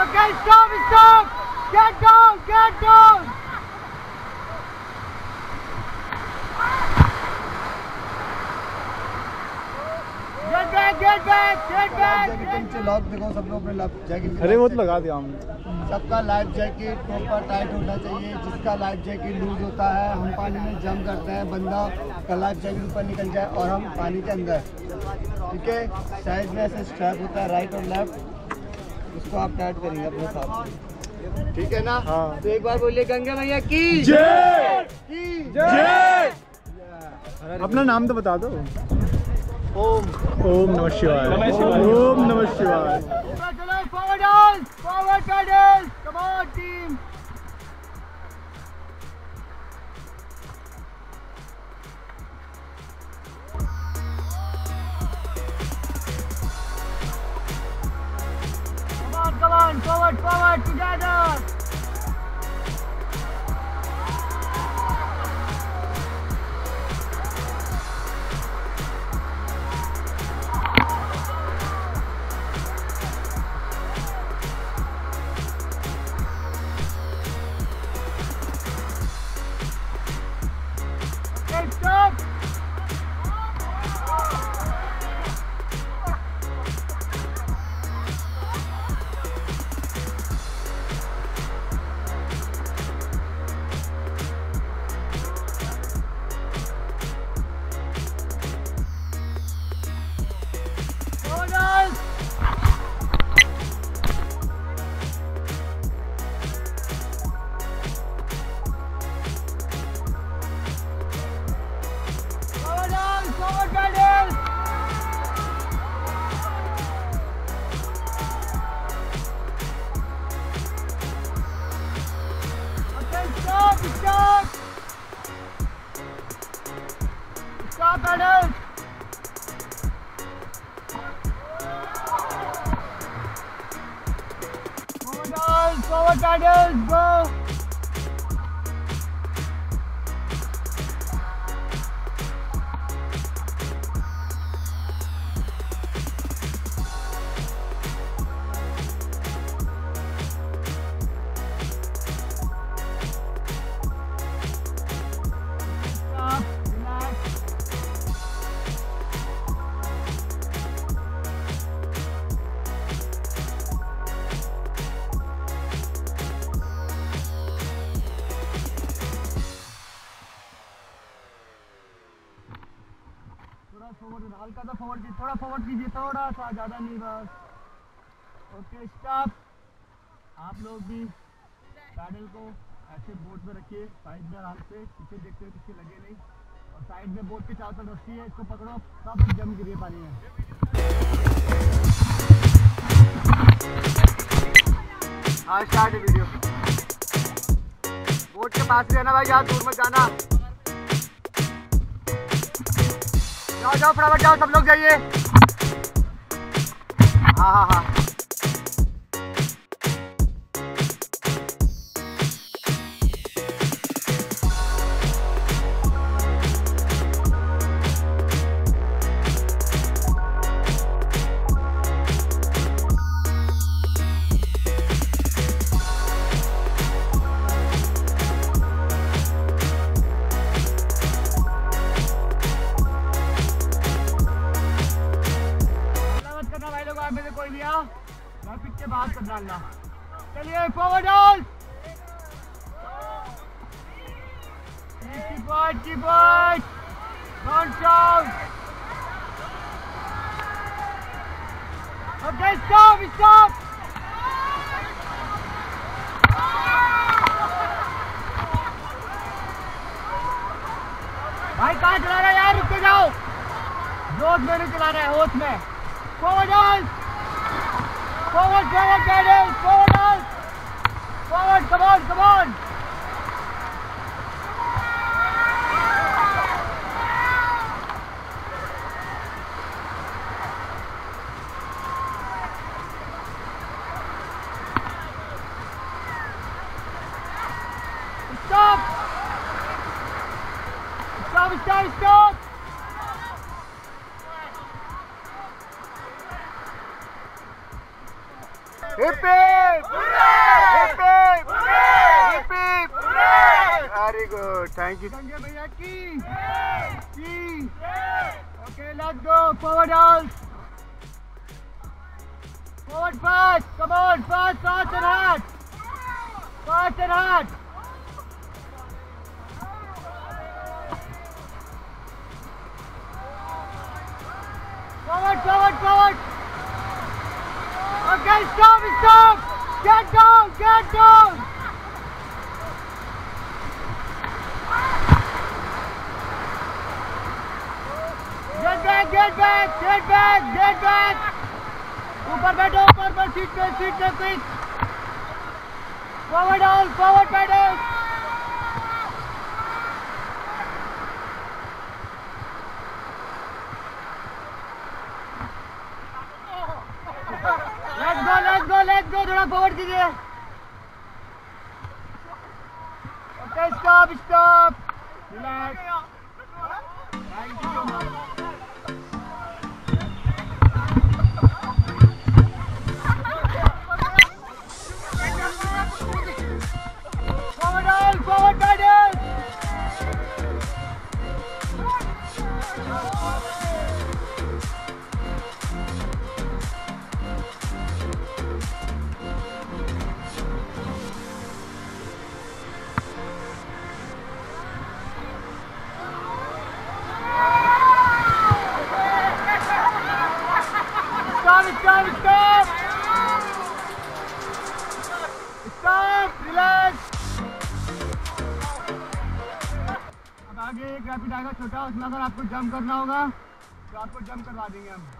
Okay, stop, stop! Get down, get down! Get back, get back, get back! नीचे lock देखो, सब लोग अपने लाइफ जैकेट। अरे वो तो लगा दिया हमने। सबका लाइफ जैकेट प्रॉपर टाइट होना चाहिए। जिसका लाइफ जैकेट लूज होता है, हम पानी में जंप करते हैं, बंदा का लाइफ जैकेट ऊपर निकल जाए और हम पानी के अंदर, ठीक है। साइड में ऐसे स्ट्रैप होता है राइट और लेफ्ट, उसको आप टाइट करेंगे अपने साथ, ठीक है ना। हाँ। तो एक बार बोलिए गंगा मैया की जय, की जय। अपना नाम तो बता दो। ओम नमः शिवाय। ओम नमः शिवाय। चलो forward, forward pedal, come on team. Come on, forward, forward, together. Okay, stop. Bonus. Bonus, forward pedal. Okay, stop, stop. Stop pedal. Forward pedals, go! Stop, relax. थोड़ा फॉरवर्ड, हल्का सा फॉरवर्ड कीजिए, थोड़ा फॉरवर्ड कीजिए, थोड़ा सा, ज़्यादा नहीं बस। Okay stop. आप लोग भी पैडल को ऐसे बोट पे रखिए, साइड में आराम से, पीछे देखते हुए पीछे लगे नहीं, और साइड में बोट के चारों तरफ रस्सी है, इसको पकड़ो, सब जम गिरिए पानी में। हाँ स्टार्ट है वीडियो। बोट के पास रहना भाई, यहाँ दूर मत जाना। जाओ जाओ फटाफट जाओ, सब लोग जाइए। हाँ हाँ हाँ। में से कोई भी आओ, मैं पीछे बाहर कर डालना। चलिए forward all, keep watch, don't shout. Okay stop stop. भाई कहाँ चला रहा है यार, रुक के जाओ। जोश में नहीं चला रहा है, होश में। Forward on! Forward, forward, guys! Forward on! Forward, come on, come on! Stop! Stop, stop, stop! Hip hip hip hip hip. Very good, thank you Sanjay भैया की। Okay let's go, forward house, forward fast, come on fast fast and hard, fast and hard. Forward. Okay, stop. Get down. Get back. ऊपर बैठो, seat पे। Forward pedal. Let's go, थोड़ा forward कीजिए। Okay stop, relax. Thank you so much. Forward guidance. Stop, relax. अब आगे एक rapid आएगा छोटा, उसमें अगर आपको जंप करना होगा तो आपको जंप करवा देंगे हम।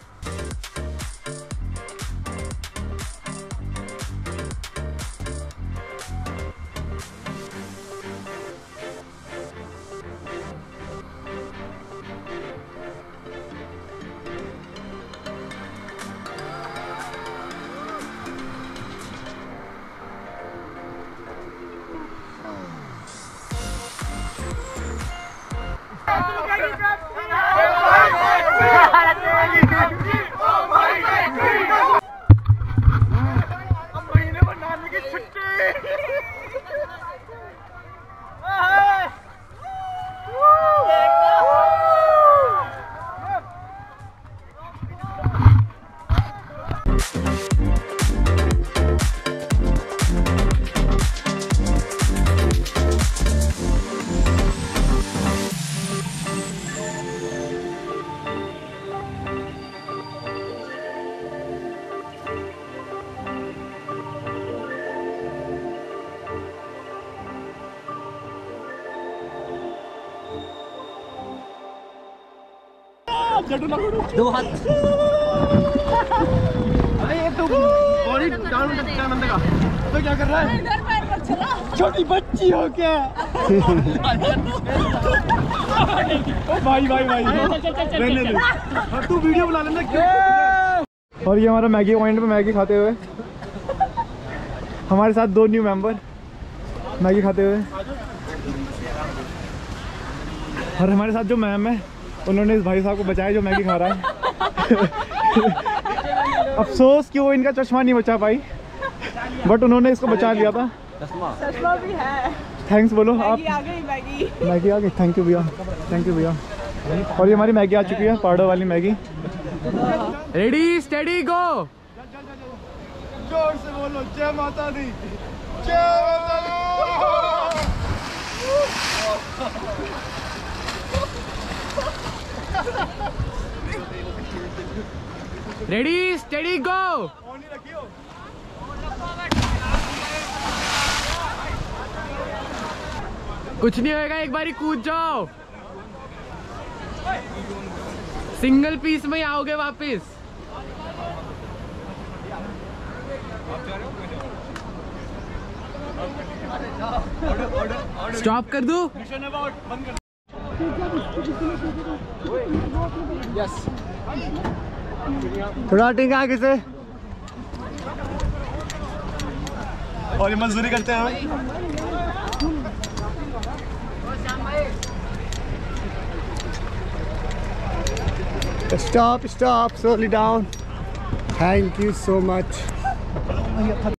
दो हाथ। अरे ये तो बॉडी डाउन रखता है बंदे का, तो क्या कर रहा है? इधर पैर पर चला। छोटी बच्ची हो क्या? ओ भाई रहने दे। और तू वीडियो बना लेना क्यों? और ये हमारा मैगी पॉइंट पे मैगी खाते हुए हमारे साथ दो न्यू मेंबर मैगी खाते हुए, और हमारे साथ जो मैम है उन्होंने इस भाई साहब को बचाया जो मैगी खा रहा है। अफसोस कि वो इनका चश्मा नहीं बचा पाई, बट उन्होंने इसको बचा लिया था। चश्मा भी है। थैंक्स बोलो आप। मैगी आ गई। थैंक यू भैया। और ये हमारी मैगी आ चुकी है, पाउडर वाली मैगी। रेडी स्टेडी गो। जोर से बोलो जय माता दी। रेडी स्टेडी गो। कुछ नहीं होएगा, एक बारी कूद जाओ, सिंगल पीस में ही आओगे वापस। स्टॉप कर दूं? यस, थोड़ा टिंग आगे से। और ये मजदूरी करते हैं। Stop, slowly down. Thank you so much. भैया